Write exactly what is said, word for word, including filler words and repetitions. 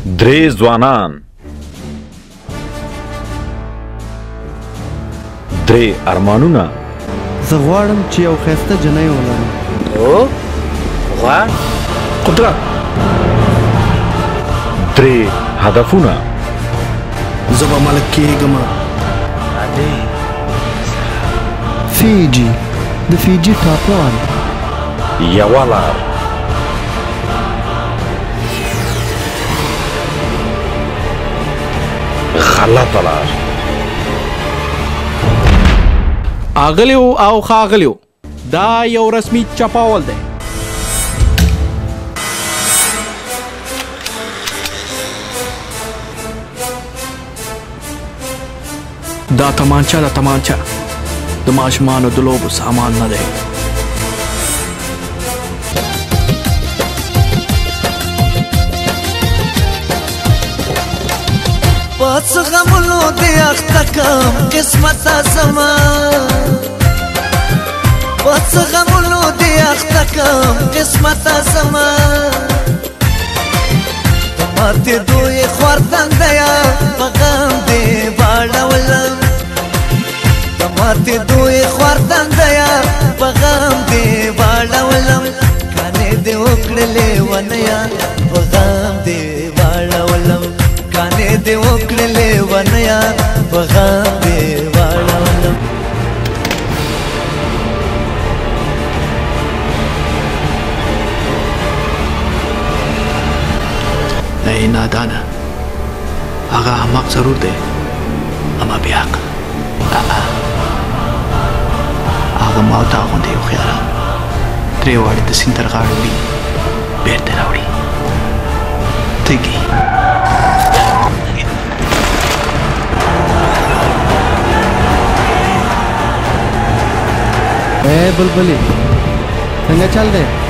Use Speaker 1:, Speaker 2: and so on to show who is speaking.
Speaker 1: درې ځوانان درې ارمانونه
Speaker 2: زه غواړم چې یو ښایسته جنۍ ولرم.
Speaker 3: او غواړ
Speaker 1: قدرت درې هدفونه
Speaker 2: زه به ملک کېږم.
Speaker 3: عادي
Speaker 2: فیجي د فیجي ټاپوان
Speaker 1: یوه لار غلطه لار.
Speaker 4: اغلیو او خاغلیو دا یو رسمي چاپاول دی. دا تمانچه دا تمانچه د ماشومانو د لوبو سامان نه دی.
Speaker 5: پس غمونو دی اخته کم قسمت زما، پس غمونو دی اخته کم قسمت زما، ماته دوی خوردن دیا پغم دی باړولم، ماته دوی خوردن دیا پغم دی باړولم، کانه دی وکړلې ونیا پغم دی باړولم، کانه دی وکړلې ونیا پغم دی باړولم.
Speaker 4: نه نادانه هغه احمق ضرور دی اما بیا حق هغه ما او تا غوندې هوښیاره درې واړې د سیند تر غاړې وړي بېرته راوړي تږي.
Speaker 2: اے بلبلی څنګه چل دی؟